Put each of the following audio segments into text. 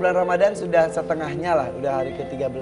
bulan Ramadan sudah setengahnya lah, udah hari ke-13.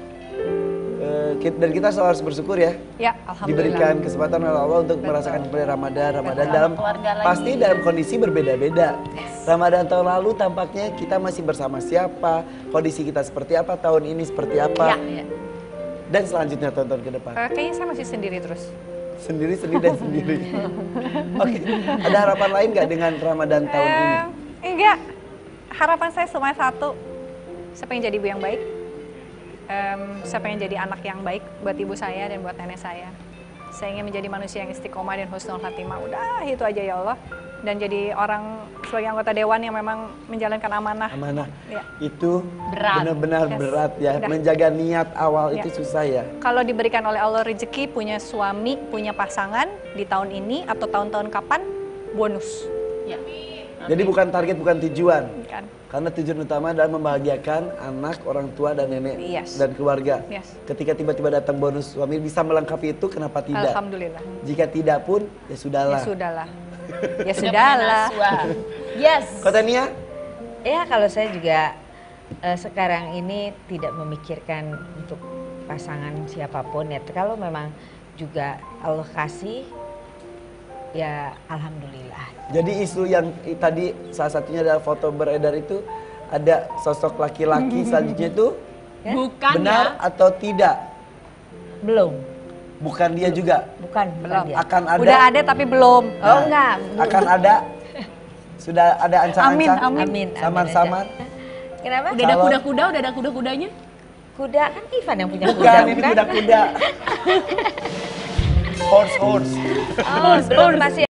Dan kita selalu harus bersyukur ya. Ya, alhamdulillah. Diberikan kesempatan oleh Allah untuk merasakan kembali Ramadan dalam pasti dalam kondisi berbeda-beda. Ramadan tahun lalu tampaknya kita masih bersama siapa, kondisi kita seperti apa, tahun ini seperti apa. Ya. Dan selanjutnya tahun-tahun ke depan. Kayaknya saya masih sendiri terus. Sendiri dan sendiri. Oke, ada harapan lain nggak dengan Ramadan tahun ini? Enggak, harapan saya cuma satu. Saya pengen jadi ibu yang baik. Saya pengen jadi anak yang baik buat ibu saya dan buat nenek saya. Saya ingin menjadi manusia yang istiqomah dan husnul khatimah. Udah itu aja ya Allah. Dan jadi orang sebagai anggota dewan yang memang menjalankan amanah. Amanah. Ya. Itu benar-benar berat ya. Udah. Menjaga niat awal itu susah ya. Kalau diberikan oleh Allah rezeki punya suami, punya pasangan di tahun ini atau tahun-tahun kapan, bonus. Ya. Jadi bukan target, bukan tujuan. Kan. Karena tujuan utama adalah membahagiakan anak, orang tua, dan nenek dan keluarga. Ketika tiba-tiba datang bonus suami bisa melengkapi itu, kenapa tidak? Alhamdulillah. Jika tidak pun, ya sudahlah. Ya sudahlah. Ya sudahlah. Yes. Kota Nia? Ya kalau saya juga sekarang ini tidak memikirkan untuk pasangan siapapun ya. Kalau memang juga Allah kasih, ya alhamdulillah. Jadi isu yang tadi salah satunya adalah foto beredar itu ada sosok laki-laki selanjutnya itu benar atau tidak? Belum. Bukan dia juga? Bukan dia. Akan ada? Udah ada tapi belum. Oh enggak. Akan ada? Sudah ada ancang-ancang? Amin. Samar-samar? Kenapa? Udah ada kuda-kuda, udah ada kuda-kudanya? Kuda kan Ivan yang punya kuda. Bukan, ini kuda-kuda. Horse. Belum masih